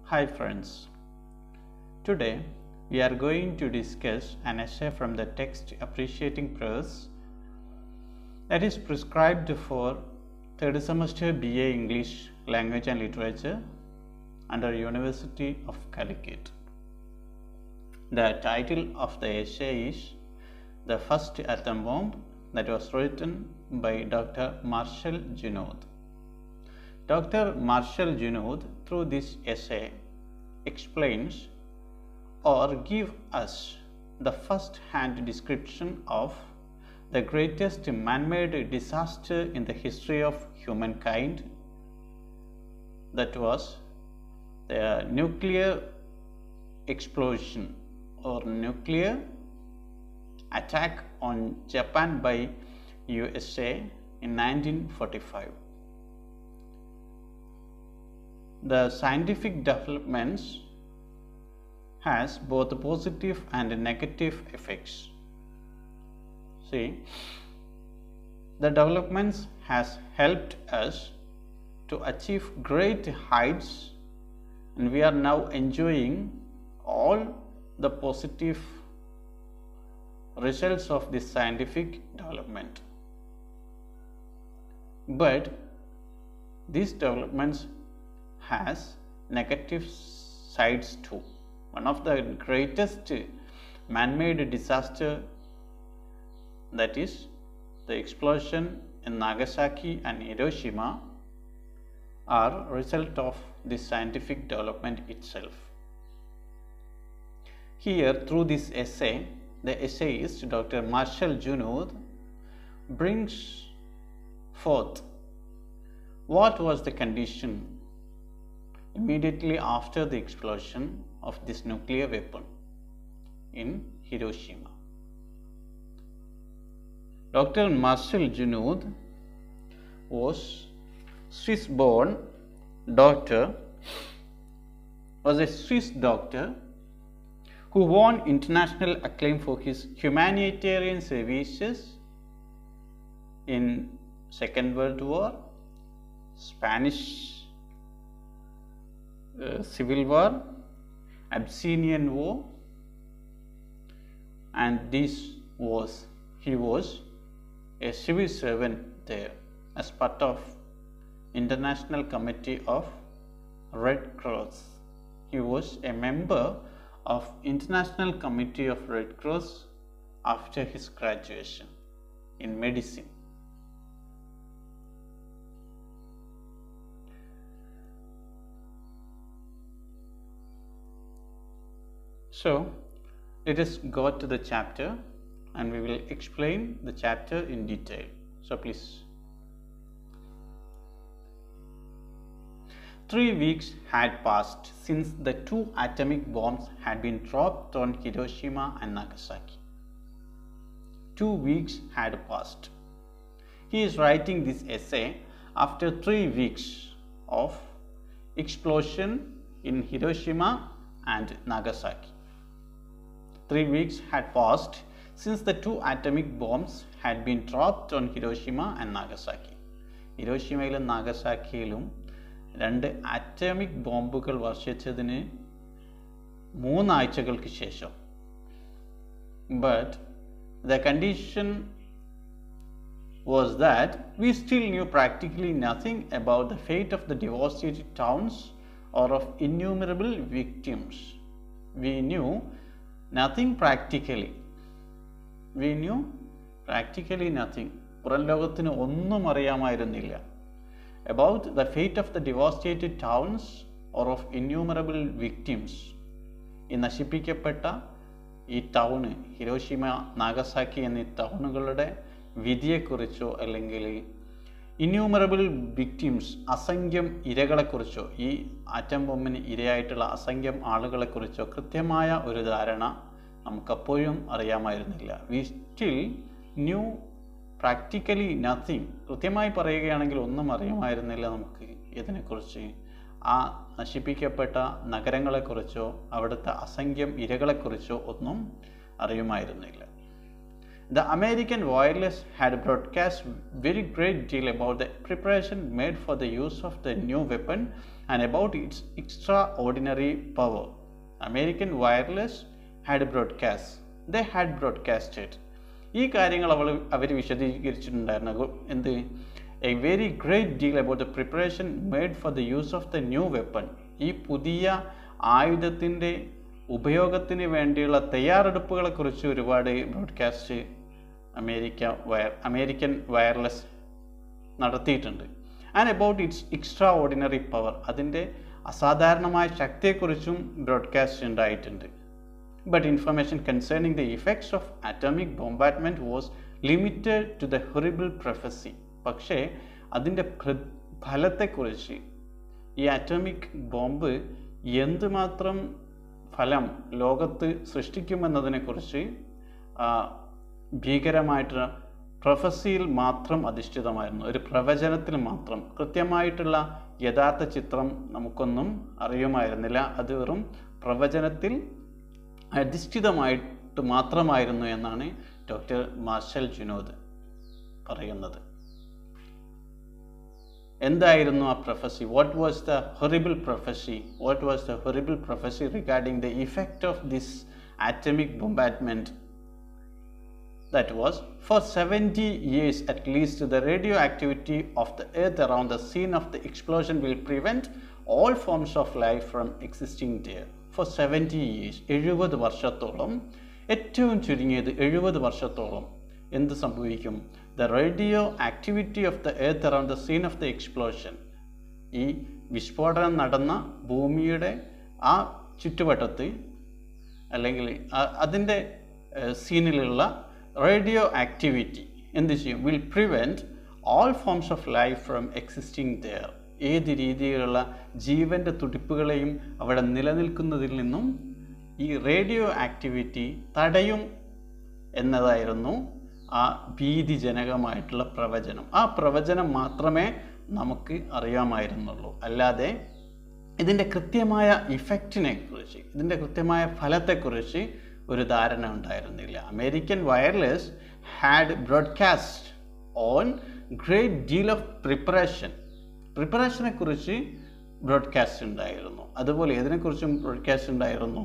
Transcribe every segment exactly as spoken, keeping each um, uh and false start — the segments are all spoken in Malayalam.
Hi friends, today we are going to discuss an essay from the text Appreciating Prose that is prescribed for third semester B A English Language and Literature under University of Calicut. The title of the essay is The First Atom Bomb, that was written by Doctor Marshall Junoud. Doctor Marshall Junoud, through this essay, explains or give us the first-hand description of the greatest man-made disaster in the history of humankind, that was the nuclear explosion or nuclear attack on Japan by U S A in nineteen forty-five. The scientific developments has both positive and negative effects. See, the developments has helped us to achieve great heights, and we are now enjoying all the positive results of this scientific development. But these developments has negative sides too. One of the greatest man-made disaster, that is the explosion in Nagasaki and Hiroshima, are a result of this scientific development itself. Here, through this essay, the essayist Doctor Marshall Junoud brings forth what was the condition immediately after the explosion of this nuclear weapon in Hiroshima. Doctor Marshall Junoud was Swiss-born doctor, was a Swiss doctor who won international acclaim for his humanitarian services in Second World War, Spanish uh, Civil War, Abyssinian War, and this was he was a civil servant there as part of International Committee of Red Cross. He was a member of International Committee of Red Cross after his graduation in medicine. So, let us go to the chapter and we will explain the chapter in detail. So, please. Three weeks had passed since the two atomic bombs had been dropped on Hiroshima and Nagasaki. Two weeks had passed. He is writing this essay after three weeks of explosion in Hiroshima and Nagasaki. Three weeks had passed since the two atomic bombs had been dropped on Hiroshima and Nagasaki. ഹിരോഷിമയിലും നാഗസാക്കിയിലും രണ്ട് ആറ്റമിക് ബോംബുകൾ വർഷിച്ചതിന് മൂന്നാഴ്ചകൾക്ക് ശേഷം. But the condition was that we still knew practically nothing about the fate of the devastated towns or of innumerable victims. We knew nothing practically. We knew practically nothing. പുറം ലോകത്തിന് ഒന്നും അറിയാമായിരുന്നില്ല. About the fate of the devastated towns or of innumerable victims. ഈ നശിപ്പിക്കപ്പെട്ട ഈ ടൗണ്, ഹിരോഷിമ, നാഗസാക്കി എന്നീ ടൗണുകളുടെ വിധിയെക്കുറിച്ചോ അല്ലെങ്കിൽ ഇന്യൂമറബിൾ വിക്ടിംസ്, അസംഖ്യം ഇരകളെക്കുറിച്ചോ, ഈ ആറ്റം ബോംബിന് ഇരയായിട്ടുള്ള അസംഖ്യം ആളുകളെക്കുറിച്ചോ കൃത്യമായ ഒരു ധാരണ നമുക്കപ്പോഴും അറിയാമായിരുന്നില്ല. We still knew practically nothing. കൃത്യമായി പറയുകയാണെങ്കിൽ ഒന്നും അറിയുമായിരുന്നില്ല നമുക്ക് ഇതിനെക്കുറിച്ച്. ആ നശിപ്പിക്കപ്പെട്ട നഗരങ്ങളെക്കുറിച്ചോ അവിടുത്തെ അസംഖ്യം ഇരകളെക്കുറിച്ചോ ഒന്നും അറിയുമായിരുന്നില്ല. The American wireless had broadcast very great deal about the preparation made for the use of the new weapon and about its extraordinary power. American Wireless had broadcast. They had broadcasted. ഈ കാര്യങ്ങൾ അവൾ അവർ വിശദീകരിച്ചിട്ടുണ്ടായിരുന്നു. എന്ത് a very great deal about the preparation made for the use of the new weapon. ഈ പുതിയ ആയുധത്തിൻ്റെ ഉപയോഗത്തിന് വേണ്ടിയുള്ള തയ്യാറെടുപ്പുകളെക്കുറിച്ച് ഒരുപാട് broadcast America wire American wireless നടത്തിയിട്ടുണ്ട്. And about its extraordinary power, അതിൻ്റെ അസാധാരണമായ ശക്തിയെക്കുറിച്ചും ബ്രോഡ്കാസ്റ്റ് ഉണ്ടായിട്ടുണ്ട്. But information concerning the effects of atomic bombardment was limited to the horrible prophecy. പക്ഷേ അതിൻ്റെ ഫലത്തെക്കുറിച്ച്, ഈ അറ്റോമിക് ബോംബ് എന്തുമാത്രം ഫലം ലോകത്ത് സൃഷ്ടിക്കുമെന്നതിനെക്കുറിച്ച് ഭീകരമായിട്ടുള്ള പ്രൊഫസിയിൽ മാത്രം അധിഷ്ഠിതമായിരുന്നു, ഒരു പ്രവചനത്തിൽ മാത്രം. കൃത്യമായിട്ടുള്ള യഥാർത്ഥ ചിത്രം നമുക്കൊന്നും അറിയുമായിരുന്നില്ല. അത് വെറും പ്രവചനത്തിൽ അധിഷ്ഠിതമായിട്ട് മാത്രമായിരുന്നു എന്നാണ് ഡോക്ടർ മാർഷൽ ജുനോദ് പറയുന്നത്. എന്തായിരുന്നു ആ prophecy? What was the horrible prophecy? What was the horrible prophecy regarding the effect of this atomic bombardment? That was, for seventy years at least, the radioactivity of the earth around the scene of the explosion will prevent all forms of life from existing there. For seventy years, എഴുപത് വർഷത്തോളം, ഏറ്റവും ചുരുങ്ങിയത് എഴുപത് വർഷത്തോളം എന്ത് സംഭവിക്കും? The radioactivity of the earth around the scene of the explosion, ഈ വിസ്ഫോടനം നടന്ന ഭൂമിയുടെ ആ ചുറ്റുവട്ടത്ത് അല്ലെങ്കിൽ അതിൻ്റെ സീനിലുള്ള റേഡിയോ ആക്ടിവിറ്റി എന്ത് ചെയ്യും? Will prevent all forms of life from existing there. ഏത് രീതിയിലുള്ള ജീവൻ്റെ തുടിപ്പുകളെയും അവിടെ നിലനിൽക്കുന്നതിൽ നിന്നും ഈ റേഡിയോ ആക്ടിവിറ്റി തടയും എന്നതായിരുന്നു ആ ഭീതിജനകമായിട്ടുള്ള പ്രവചനം. ആ പ്രവചനം മാത്രമേ നമുക്ക് അറിയാമായിരുന്നുള്ളൂ. അല്ലാതെ ഇതിൻ്റെ കൃത്യമായ ഇഫക്റ്റിനെ കുറിച്ച്, ഇതിൻ്റെ കൃത്യമായ ഫലത്തെക്കുറിച്ച് ഒരു ധാരണ ഉണ്ടായിരുന്നില്ല. American wireless had broadcast on great deal of preparation. പ്രിപ്പറേഷനെ കുറിച്ച് ബ്രോഡ്കാസ്റ്റ് ഉണ്ടായിരുന്നു. അതുപോലെ ഇതിനെക്കുറിച്ചും ബ്രോഡ്കാസ്റ്റ് ഉണ്ടായിരുന്നു.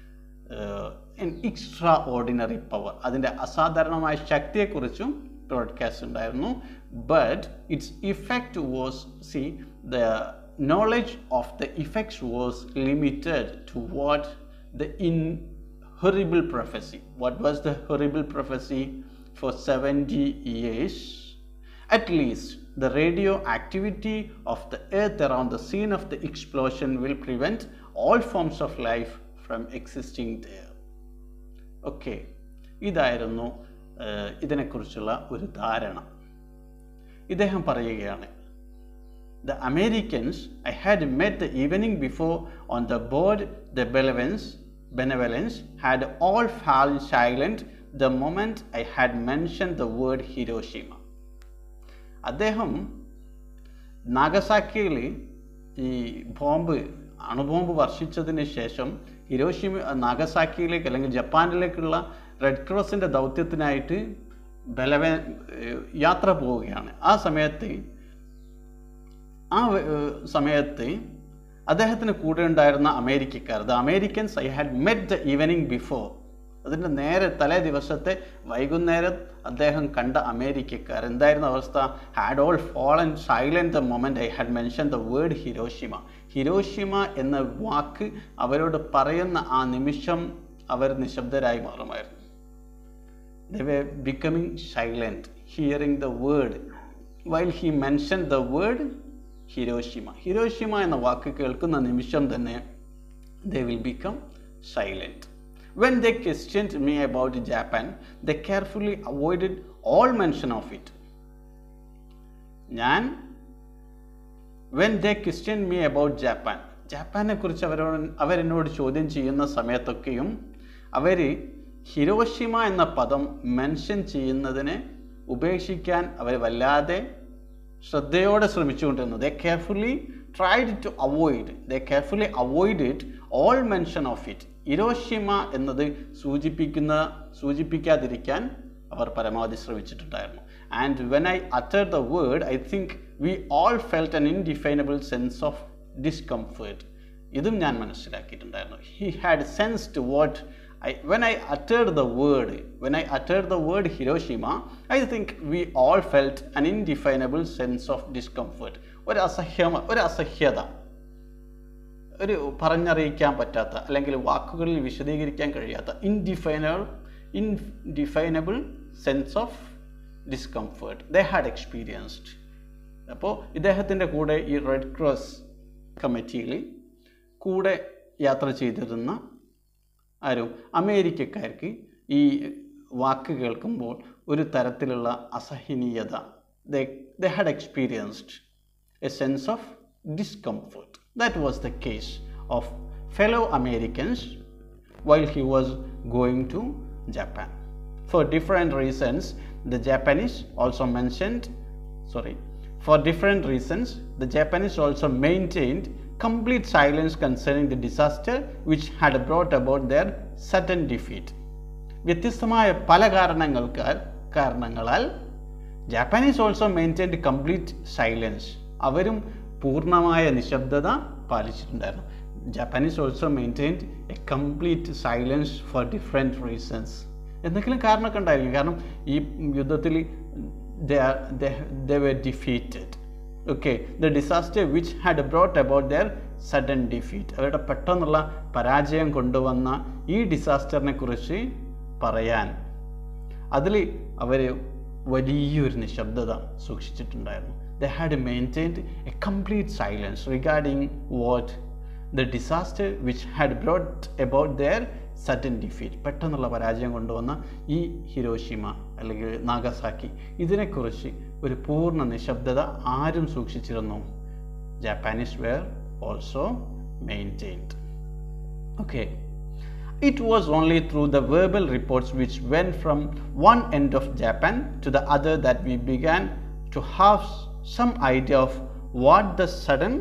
എക്സ്ട്രാ ഓർഡിനറി പവർ, അതിൻ്റെ അസാധാരണമായ ശക്തിയെക്കുറിച്ചും ബ്രോഡ്കാസ്റ്റ് ഉണ്ടായിരുന്നു. But its effect was, see the knowledge of the effects was limited to what the in horrible prophecy. What was the horrible prophecy? For seventy years at least, the radioactivity of the earth around the scene of the explosion will prevent all forms of life from existing there. Okay, ഇതായിരുന്നു ഇതിനെക്കുറിച്ചുള്ള ഒരു ധാരണ. ഇദ്ദേഹം പറയുകയാണ്, The Americans I had met the evening before on the board the Benevolence Benevolence had all fallen silent the moment I had mentioned the word Hiroshima. അദ്ദേഹം നാഗസാക്കിയിൽ ഈ ബോംബ് അണുബോംബ് വർഷിച്ചതിന് ശേഷം ഹിരോഷിമ നാഗസാക്കിയിലേക്ക് അല്ലെങ്കിൽ ജപ്പാനിലേക്കുള്ള റെഡ് ക്രോസിൻ്റെ ദൗത്യത്തിനായിട്ട് ബലവേ യാത്ര പോവുകയാണ്. ആ സമയത്ത് ആ സമയത്ത് അദ്ദേഹത്തിന് കൂടെ ഉണ്ടായിരുന്ന അമേരിക്കക്കാർ, the Americans I had met the evening before, അതിൻ്റെ നേരെ തലേ ദിവസത്തെ വൈകുന്നേരം അദ്ദേഹം കണ്ട അമേരിക്കക്കാർ എന്തായിരുന്നു അവസ്ഥ? Had all fallen silent the moment I had mention the word Hiroshima. Hiroshima എന്ന വാക്ക് അവരോട് പറയുന്ന ആ നിമിഷം അവർ നിശബ്ദരായി മാറുമായിരുന്നു. They were becoming silent, hearing the word. While he mentioned the word Hiroshima, Hiroshima എന്ന വാക്ക് കേൾക്കുന്ന നിമിഷം തന്നെ they will become silent. When they questioned me about Japan, they carefully avoided all mention of it. ഞാൻ when they questioned me about Japan, ജപ്പാനെ കുറിച്ച് അവരോട് അവരെന്നോട് ചോദ്യം ചെയ്യുന്ന സമയത്തൊക്കെയും അവർ ഹിരോഷിമ എന്ന പദം മെൻഷൻ ചെയ്യുന്നതിനെ ഉപേക്ഷിക്കാൻ അവർ വല്ലാതെ ശ്രദ്ധയോടെ ശ്രമിച്ചുകൊണ്ടിരുന്നു. They carefully tried to avoid, they carefully avoided all mention of it. Hiroshima എന്നത് സൂചിപ്പിക്കുന്ന സൂചിപ്പിക്കാതിരിക്കാൻ അവർ പരമാവധി ശ്രമിച്ചിട്ടുണ്ടായിരുന്നു. And when I uttered the word, I think we all felt an indefinable sense of discomfort. ഇതും ഞാൻ മനസ്സിലാക്കിയിട്ടുണ്ടായിരുന്നു. He had sensed what I, when I uttered the word, when I uttered the word Hiroshima, I think we all felt an indefinable sense of discomfort. ഒരു അസഹ്യമ ഒരു അസഹ്യത, ഒരു പറഞ്ഞറിയിക്കാൻ പറ്റാത്ത അല്ലെങ്കിൽ വാക്കുകളിൽ വിശദീകരിക്കാൻ കഴിയാത്ത indefinable indefinable sense of discomfort they had experienced. അപ്പോൾ ഇദ്ദേഹത്തിൻ്റെ കൂടെ ഈ റെഡ് ക്രോസ് കമ്മിറ്റിയിൽ കൂടെ യാത്ര ചെയ്തിരുന്ന ആരും അമേരിക്കക്കാർക്ക് ഈ വാക്ക് കേൾക്കുമ്പോൾ ഒരു തരത്തിലുള്ള അസഹനീയത they they had experienced a sense of discomfort. That was the case of fellow Americans while he was going to Japan. For different reasons, the Japanese also mentioned, sorry, for different reasons, the Japanese also maintained complete silence concerning the disaster which had brought about their sudden defeat. വ്യത്യസ്തമായ പല കാരണങ്ങൾക്കാൽ കാരണങ്ങളാൽ Japanese also maintained complete silence. അവരും പൂർണ്ണമായ നിശബ്ദത പാലിച്ചിട്ടുണ്ടായിരുന്നു. Japanese also maintained a complete silence for different reasons. എന്തെങ്കിലും കാരണമൊക്കെ ഉണ്ടായിരിക്കും. കാരണം ഈ യുദ്ധത്തിൽ they were defeated. Okay, the disaster which had brought about their sudden defeat. അവരുടെ പെട്ടെന്നുള്ള പരാജയം കൊണ്ടുവന്ന ഈ ഡിസാസ്റ്ററിനെ കുറിച്ച് പറയാൻ അതിൽ അവർ വലിയൊരു നിശബ്ദത സൂക്ഷിച്ചിട്ടുണ്ടായിരുന്നു. They had maintained a complete silence regarding what the disaster which had brought about their sudden defeat. പെട്ടെന്നുള്ള പരാജയം കൊണ്ടുവന്ന ഈ ഹിരോഷിമ അല്ലെങ്കിൽ നാഗസാക്കി, ഇതിനെക്കുറിച്ച് ഒരു പൂർണ്ണ നിശബ്ദത ആരും സൂക്ഷിച്ചിരുന്നു? Japanese were also maintained. Okay. It was only through the verbal reports which went from one end of Japan to the other that we began to have some idea of what the sudden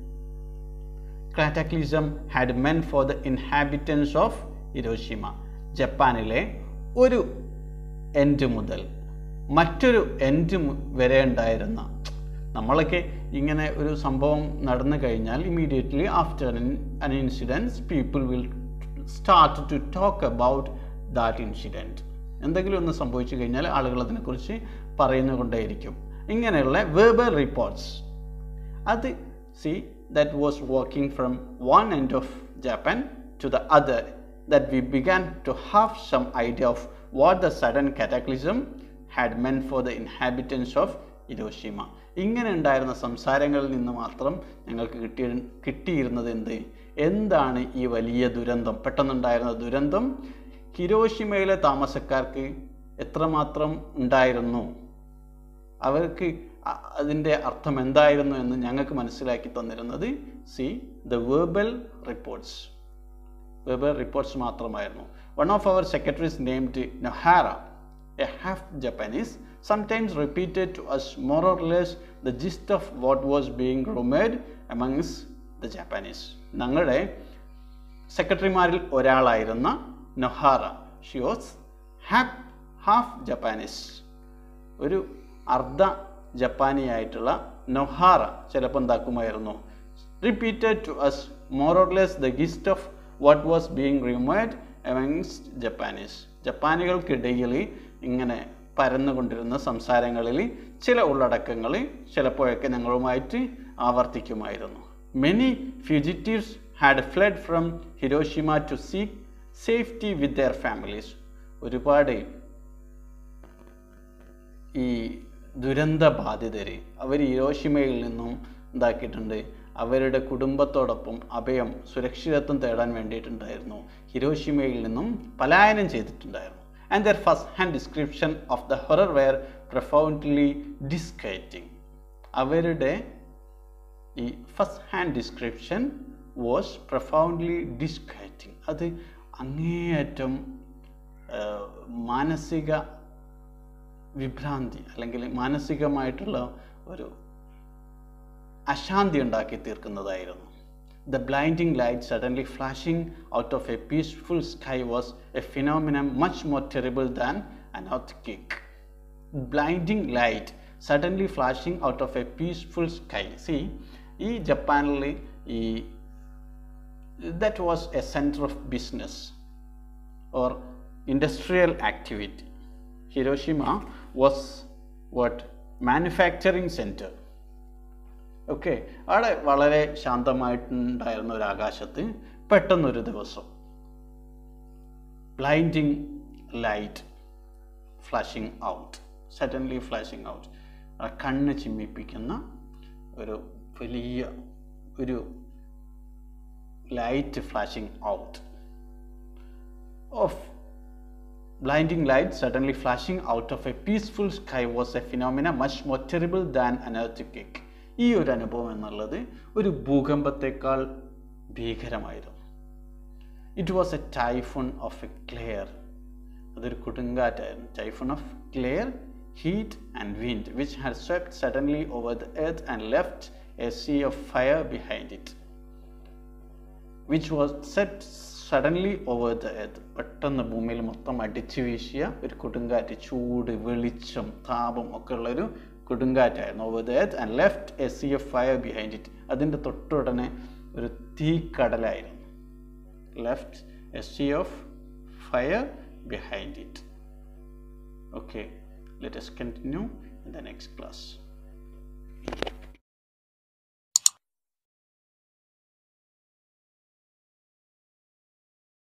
cataclysm had meant for the inhabitants of Hiroshima. ജപ്പാനിലെ ഒരു എൻഡ് മുതൽ മറ്റൊരു എൻഡ് വരെ ഉണ്ടായിരുന്ന, നമ്മളൊക്കെ ഇങ്ങനെ ഒരു സംഭവം നടന്നു കഴിഞ്ഞാൽ immediately after an incident people will start to talk about that incident. എന്തെങ്കിലും ഒന്ന് സംഭവിച്ചു കഴിഞ്ഞാൽ ആളുകൾ അതിനെക്കുറിച്ച് പറയുന്നുകൊണ്ടേയിരിക്കും. ഇങ്ങനെയുള്ള verbal reports, അത് see that was working from one end of Japan to the other that we began to have some idea of what the sudden cataclysm had meant for the inhabitants of Hiroshima. ഇങ്ങനെ ഉണ്ടായിരുന്ന സംസാരങ്ങളിൽ നിന്ന് മാത്രം ഞങ്ങൾക്ക് കിട്ടിയ കിട്ടിയിരുന്നത് എന്ത് എന്താണ് ഈ വലിയ ദുരന്തം, പെട്ടെന്നുണ്ടായിരുന്ന ദുരന്തം ഹിരോഷിമയിലെ താമസക്കാർക്ക് എത്രമാത്രം ഉണ്ടായിരുന്നു, അവർക്ക് അതിൻ്റെ അർത്ഥം എന്തായിരുന്നു എന്ന് ഞങ്ങൾക്ക് മനസ്സിലാക്കി തന്നിരുന്നത് സി the verbal reports verbal reports മാത്രമായിരുന്നു. One of our secretaries named Nohara, a half Japanese, sometimes repeated to us more or less the gist of what was being rumored amongst the Japanese. ഞങ്ങളുടെ സെക്രട്ടറിമാരിൽ ഒരാളായിരുന്ന Nohara, she was half half Japanese, ഒരു അർദ്ധ ജപ്പാനിയായിട്ടുള്ള നൊഹാറ ചിലപ്പോൾ എന്താക്കുമായിരുന്നു, repeated to us more or less the gist of what was being rumoured amongst Japanese. ജപ്പാനികൾക്കിടയിൽ ഇങ്ങനെ പരന്നുകൊണ്ടിരുന്ന സംസാരങ്ങളിൽ ചില ഉള്ളടക്കങ്ങൾ ചിലപ്പോഴൊക്കെ ഞങ്ങളുമായിട്ട് ആവർത്തിക്കുമായിരുന്നു. Many fugitives had fled from Hiroshima to seek safety with their families. ഒരുപാട് ഈ ദുരന്ത ബാധിതർ അവർ ഹിരോഷിമയിൽ നിന്നും എന്താക്കിയിട്ടുണ്ട്, അവരുടെ കുടുംബത്തോടൊപ്പം അഭയം സുരക്ഷിതത്വം തേടാൻ വേണ്ടിയിട്ടുണ്ടായിരുന്നു ഹിരോഷിമയിൽ നിന്നും പലായനം ചെയ്തിട്ടുണ്ടായിരുന്നു. And their first-hand description of the horror were profoundly disquieting. അവരുടെ ഈ first hand description was profoundly disquieting. അത് അങ്ങേയറ്റം മാനസിക വിഭ്രാന്തി അല്ലെങ്കിൽ മാനസികമായിട്ടുള്ള ഒരു അശാന്തി ഉണ്ടാക്കി തീർക്കുന്നതായിരുന്നു. The blinding light suddenly flashing out of a peaceful sky was a phenomenon much more terrible than an earthquake. Blinding light suddenly flashing out of a peaceful sky. See, ഈ ജപ്പാനിൽ ഈ that was a center of business or industrial activity. Hiroshima was what? Manufacturing center. Okay, അവിടെ വളരെ ശാന്തമായിട്ടുണ്ടായിരുന്ന ഒരു ആകാശത്ത് പെട്ടെന്നൊരു ദിവസം blinding light flashing out, suddenly flashing out, കണ്ണ് ചിമ്മിപ്പിക്കുന്ന ഒരു വലിയ ഒരു light flashing out of blinding light suddenly flashing out of a peaceful sky was a phenomena much more terrible than an earthquake. ഈ ഒരു അനുഭവം എന്നുള്ളത് ഒരു ഭൂകമ്പത്തേക്കാൾ ഭീകരമായിരുന്നു. It was a typhoon of a glare, അതൊരു കൊടുങ്കാറ്റായിരുന്നു. Typhoon of glare, heat and wind which had swept suddenly over the earth and left a sea of fire behind it. which was set suddenly over the earth. പെട്ടെന്ന് ഭൂമിയിൽ മൊത്തം അടിച്ചു വീശിയ ഒരു കൊടുങ്കാറ്റ്, ചൂട്, വെളിച്ചം, താപം ഒക്കെ ഉള്ളൊരു കൊടുങ്കാറ്റായിരുന്നു. over the earth and left a sea of fire behind it. അതിൻ്റെ തൊട്ടുടനെ ഒരു തീക്കടലായിരുന്നു. left a sea of fire behind it. Okay, let us continue in the next class.